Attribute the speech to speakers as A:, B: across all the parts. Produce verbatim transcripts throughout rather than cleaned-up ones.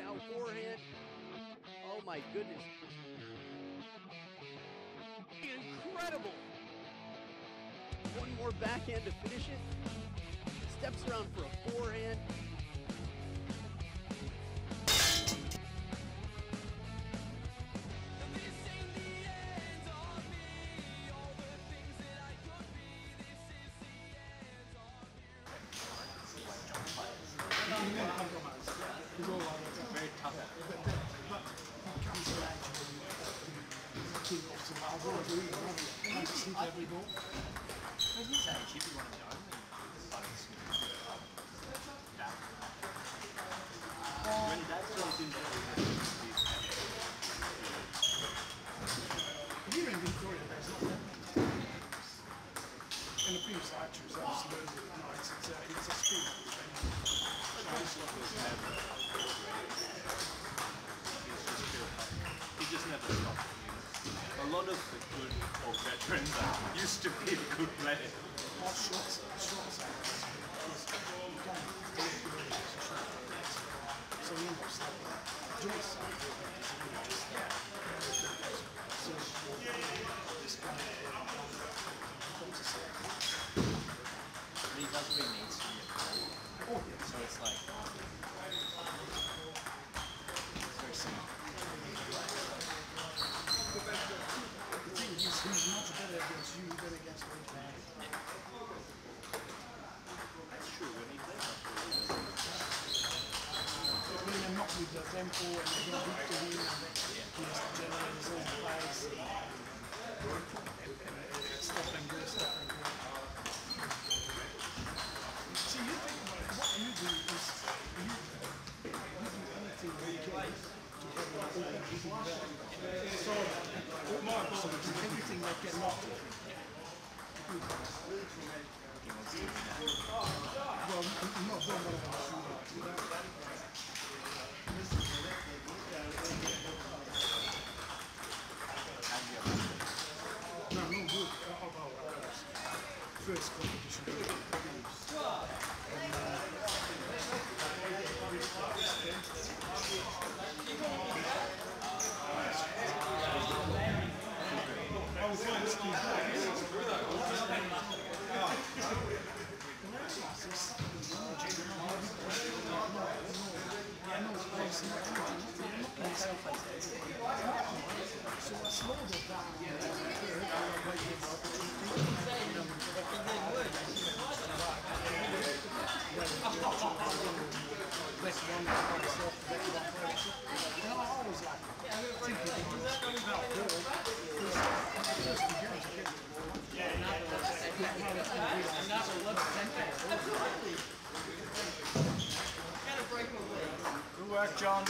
A: Now forehand. Oh my goodness. Incredible. One more backhand to finish it. Steps around for a forehand.
B: He's all like very tough. He comes around to keep off to I've got to do it, I have to sleep every ball.
C: At his age, he'd be one of the only buttons that. When Dad goes in there,
B: If you don't Victoria, there's not that many. And the previous archer is absolutely nice. It's a, it's a speed.
C: He just never stopped. A lot of the good or veterans that used to be good players.
B: Our shots, shots are so you end up stopping. Joyce side is really just there. So this guy comes to say.
C: He does what he needs to get played.
B: Oh yeah.
C: So it's like it's very simple.
B: The thing is, he's much better against you than against me.
C: That's true when he plays like
B: When they're not with the tempo and they don't beat to him, he has to generate his own plays and stop and go, stop and go. See, you think about it, what you do is you, you do anything you can to have an open eating well. So, so do everything that can knock you. Well, no, don't want to shoot it. No, no good. How about uh, first competition? And, uh, I was going to ski. I know it's so I slowed it down. That's one myself, that's one person. You know, I always like thinking about gold. Just beginners get it. Yeah, not a little tempo. Gotta break away. Good work, John.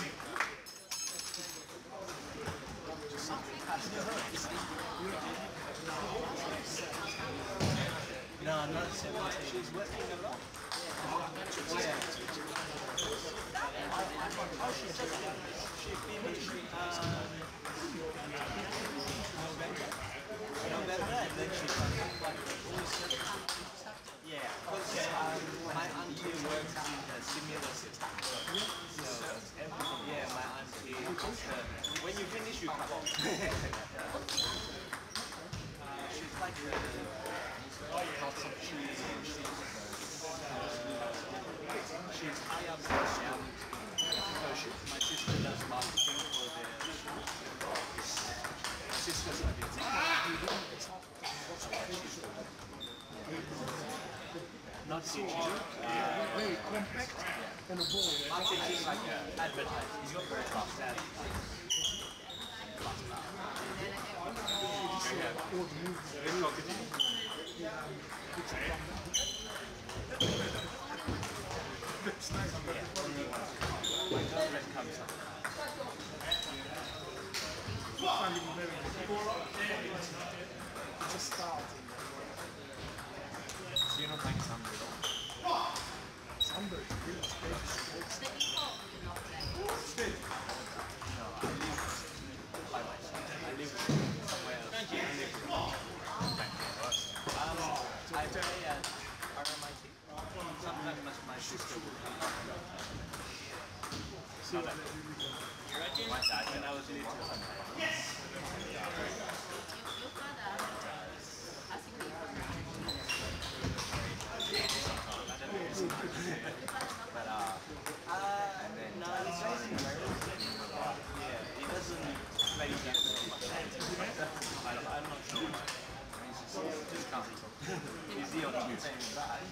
C: no, not seventeen. She's working a lot. Yeah. Oh, she's just she finished um, November. November, and then she like yeah, because um, my auntie works in a similar system. So everything, yeah, my auntie. Uh, when you finish, you come off. uh, she's like uh, lots of cheese and she's. She's high up in the shop. So she, my sister does marketing for the sisters are busy. Not teaching.
B: Uh, very compact and a ball.
C: Marketing like uh, advertising. He's got very fast advertising. Very
B: It's nice.
C: My girlfriend comes up.
B: Finding very it's a start.
C: So you're not playing Sunday at all?
B: Sunday, really space.
C: No, I live by myself. I live somewhere else. I live um, I play at R M I T. Sometimes my sister will come.
B: See what
C: late to Sunday. But uh, uh, and then no, it's basically yeah, it doesn't play different much. I don't, I'm not sure. It's just, it's just can't talk. Easy on the same side.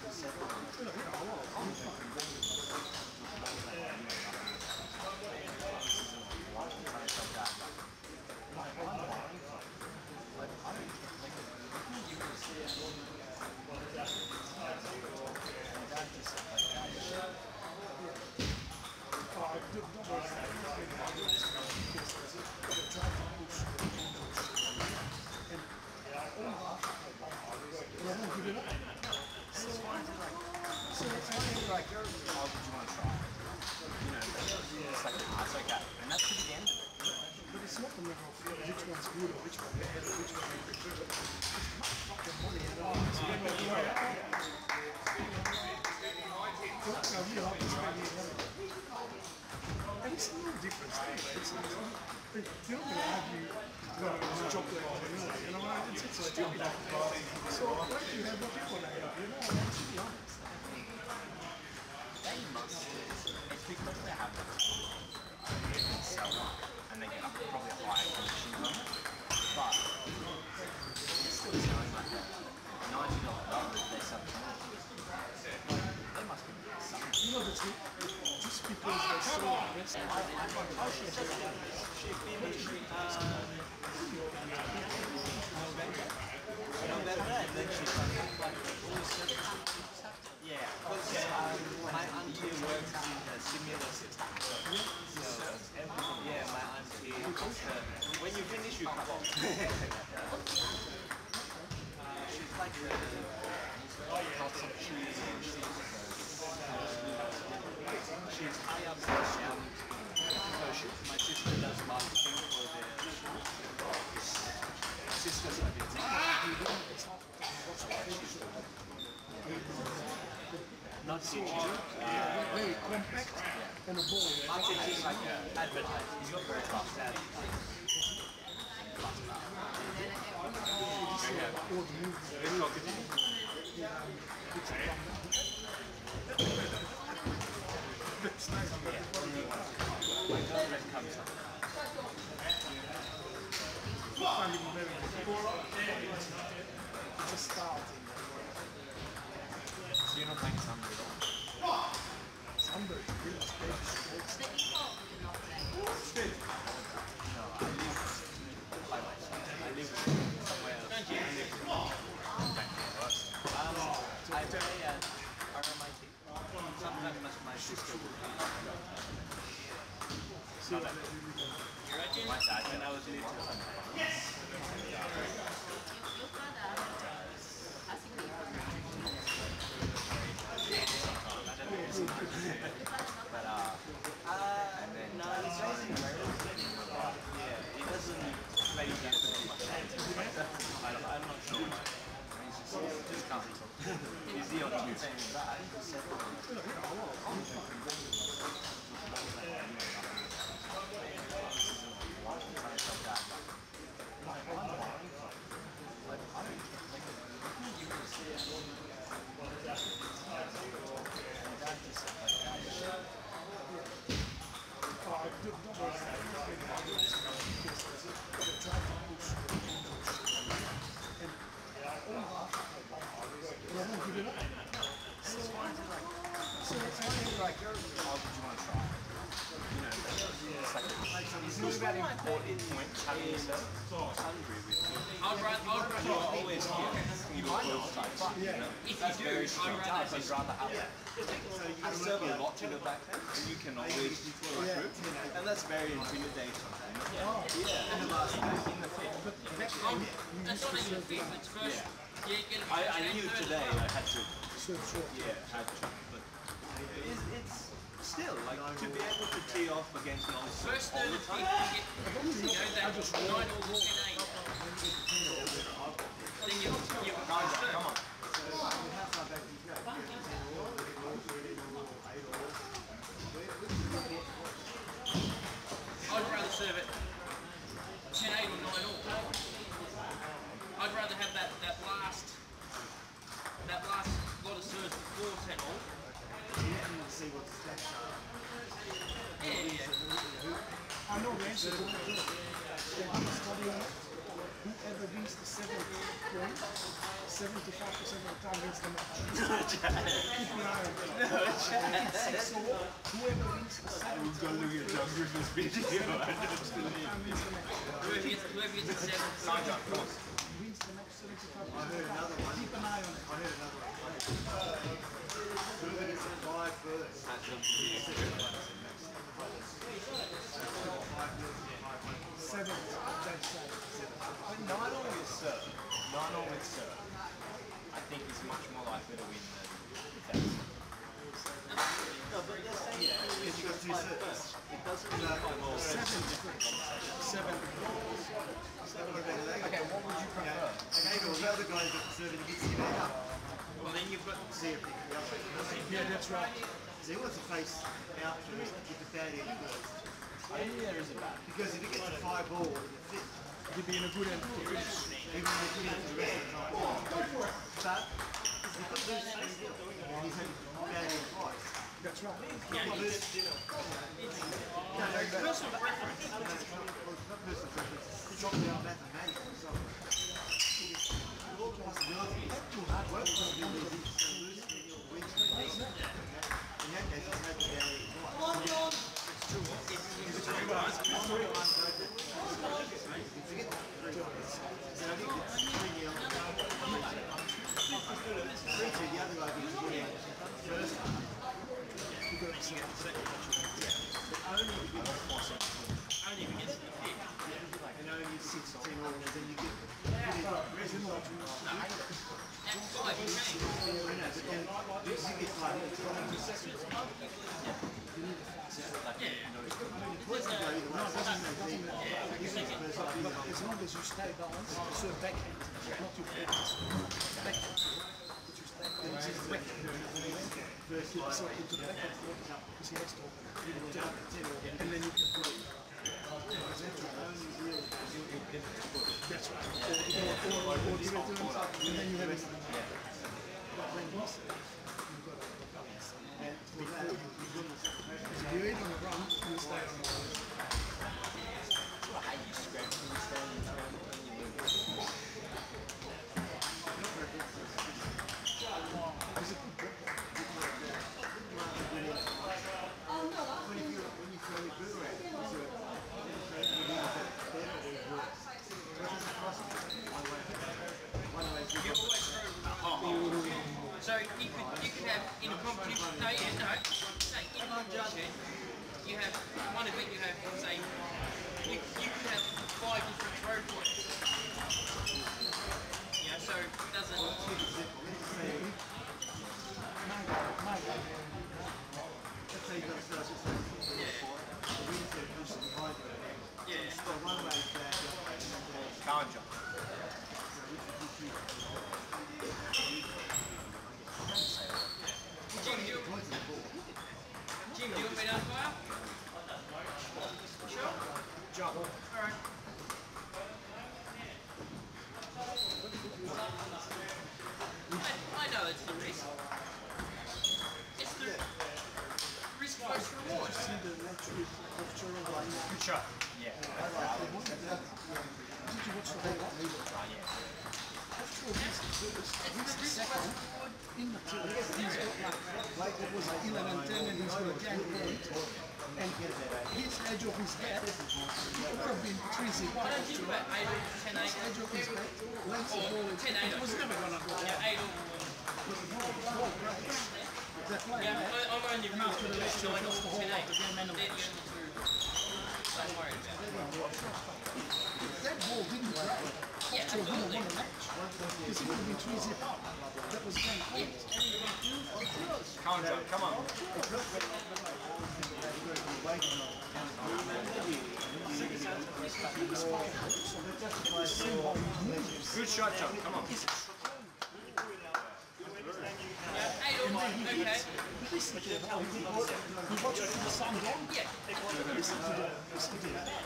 C: Not teaching. Uh,
B: very compact and a ball.
C: Not teaching like uh, advertising. He's got very fast advertising. Very talkative. My girlfriend comes up.
B: It's a start.
C: So you're not playing Sunday at all?
B: Sunday, really space.
C: No, I live by myself. I live somewhere else. I live um, I play at R M I T. Sometimes my sister will be. My dad, when I was little. But uh, uh, and then no, it's basically yeah, it doesn't play different much. I don't, I'm not sure. It's just, it's just can't talk. Easy on the same side. It's not about important points having yourself hungry with you.
D: I'd rather, I'd rather
C: You're always here. You might not fight, but you know, that's very strong. I'd rather have that. I serve a lot in the back end, and you can always recruit, and that's very intimidating. Yeah. Yeah. In the last in the field.
D: I'm, that's not even fit, it's first. Yeah. Yeah, get
C: I, I knew today I had to.
B: Short.
C: Yeah, had to. But it's, it's still like to be able to tee off against novices
D: first
C: all
D: third
C: the
D: of
C: time.
D: fit, you get, you know, that just nine or ten eight. Then you, you,
C: Come on.
D: I'd rather serve it
B: this is what I do. They do a study on it. Whoever wins the seventh point, seventy-five percent of the time wins the match. Keep an eye on it.
C: No chance.
B: Six or more, whoever wins the seventh
C: Go look at John Griffiths' video. I just believe.
B: time wins the match.
D: Whoever gets, whoever gets the seventh.
C: Sign John, come on.
B: Wins the match seventy-five percent of the time. Keep an eye on it.
E: I heard another one. Whoever gets a five first.
C: That's a video.
B: Seventh, they say.
C: But nine on with serve, nine on with serve, I think is much more likely to win than defense.
E: No, but they're saying yeah, because you got two serves.
C: It doesn't mean that well.
B: Seventh, seventh.
C: Okay, what would you prefer?
E: Okay, well, the other guy's got the serve and he gets him out.
D: Well, then you've got.
E: See if he can go.
B: Yeah, that's right.
E: So he wants to face out first, get the bad end first.
C: I think there is a bad.
E: Because if he gets a five ball in the fifth,
B: You'd be in a good end to finish.
E: even if he gets the rest of the time. Go for it. But if he puts those things in, and he's had bad end twice.
B: That's right.
E: Not personal preference. Not personal preference. It's not about mathematics or something. All the possibilities. One possibility is he's going to lose to me or win to me. In that case, he's had the bad end twice. If it's three ones, it's three ones. Forget the three ones. So I think it's three nil. Three two, the other guy was winning first.
B: You got to see it.
E: Only if you get possible.
D: Only if it gets to the fifth.
E: And only six ten all, and then you get
B: Reasonable.
D: That's five, you change.
E: I know, but then you get like twenty seconds.
D: Yeah.
E: Points can go either way. It doesn't make deep. This is the first up
B: But as long as you stay balanced, so backhand, not your forwards. Backhand. But you stay balanced.
E: first line.
B: So into the backhand forward, because he has to open it. And then you can play. That's right. Or, or, or, or give it to him, and then you have it. But when he said, you've got to balance. And before you, if you eat on the run, you stay on the run.
C: I hate you scrambling and standing around when you move.
B: Is it good?
E: When you when you throw your boomerang, so it leaves it better or worse. So it doesn't cost you. One way, one way.
D: You always throw. So you could you could have in a competition. No, yeah, no. No, in a competition, you have one event. You have say you you could have five different throw points. Yeah, so it doesn't.
E: Let's say you've got a first and second.
D: Yeah.
E: The wind's going to push it behind you.
D: Yeah.
E: So one way is bad, the other way is bad.
C: Can't jump.
E: So which would you choose?
D: Jim, do you,
E: Points of the ball.
D: Jim, do you want me to umpire? Sure.
C: Jump.
D: All right. I, I know it's the risk. It's the risk versus reward.
B: See the natural posture of the
C: Good shot. Yeah.
B: Did you watch the whole lot?
C: Ah, yeah.
B: Posture of this is
D: It's the risk
B: second
D: versus reward.
B: in the field. He's got like, like it was eleven and ten, and he's got a gang point. And his edge of his head, it could have been three zip.
D: I don't think about eight or ten eight.
B: Edge of his head, length of ball,
D: ten eight.
B: it was never gonna go.
D: Yeah, eight or.
B: That play,
D: Yeah,
B: man.
D: I- I'm only
B: And after the
D: really
B: lecture,
D: nine
B: he
D: or
B: lost the whole
D: ten
B: lot
D: eight.
B: of the game
D: They're the
B: anyway.
D: only two. Don't worry about it.
B: That ball didn't break.
D: Yeah,
B: So he would have
D: absolutely.
B: won the match. Because he would have been three zip up. That was game point.
C: Can't jump. Come on. Good shot, John. Come on.
D: Yeah, eight or one. Okay.
B: Listen to it. You watch it from the sun down?
D: Yeah.
B: Listen to it. Listen to it.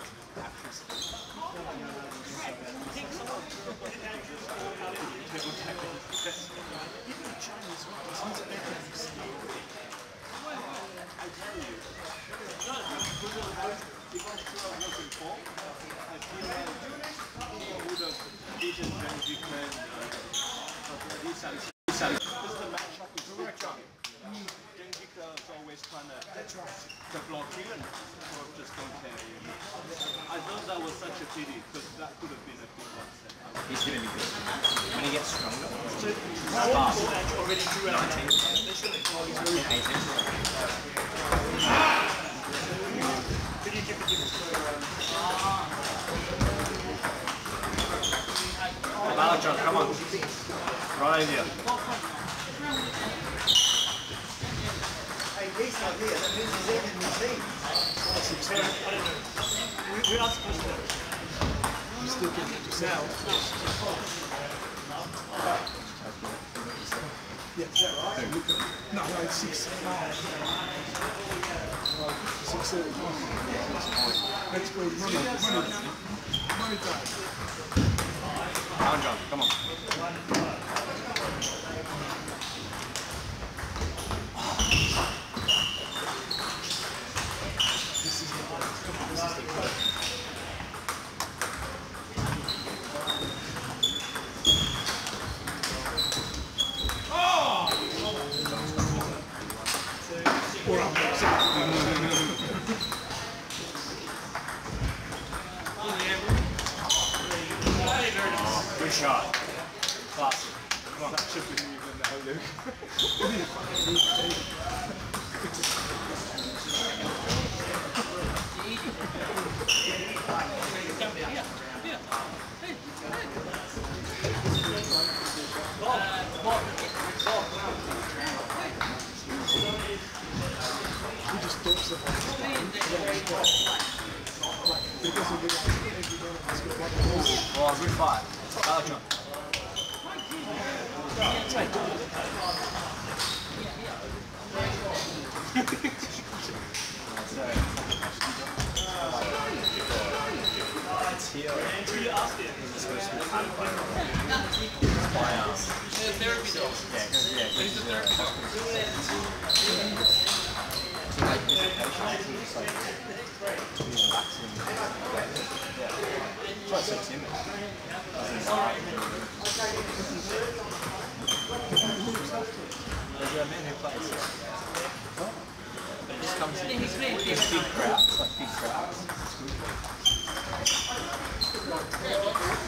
B: Even the Chinese ones, it's better.
C: before, I feel like he would have beaten Benjica and uh, Isan. Isan. This is the matchup with Benjica. Benjica is always trying to, to block you and sort of just don't care. You know? I thought that was such a pity because that could have been a big upset.
D: He's going to be good. When he gets stronger,
B: So, how old is that already two out of
D: nineteen, eighteen.
B: Can you give it to
C: John, come on. Right here.
E: Hey, he's not here. That means he's in the team.
B: I don't know. We, we are supposed to know. You still get it yourself. Yeah, is that right? No, no, it's six. Six thirty. Let's go money, money, money time.
C: Come on, John, come on.
B: This is the this is the
C: Good shot. Classic. Come on. That should be even now, Luke.
B: He just thought something. Because of the
C: Oh, good fight. Well, John. It's here. It's supposed to be hand by um,
D: Therapy dog.
C: yeah, because yeah,
D: He's a therapy dog.
C: so like visitation, it's like relaxing. Yeah. That's why it's so timid. There's a man who plays it. It just comes in.
D: He's big.
C: There's big crowds, like big crowds. It's good.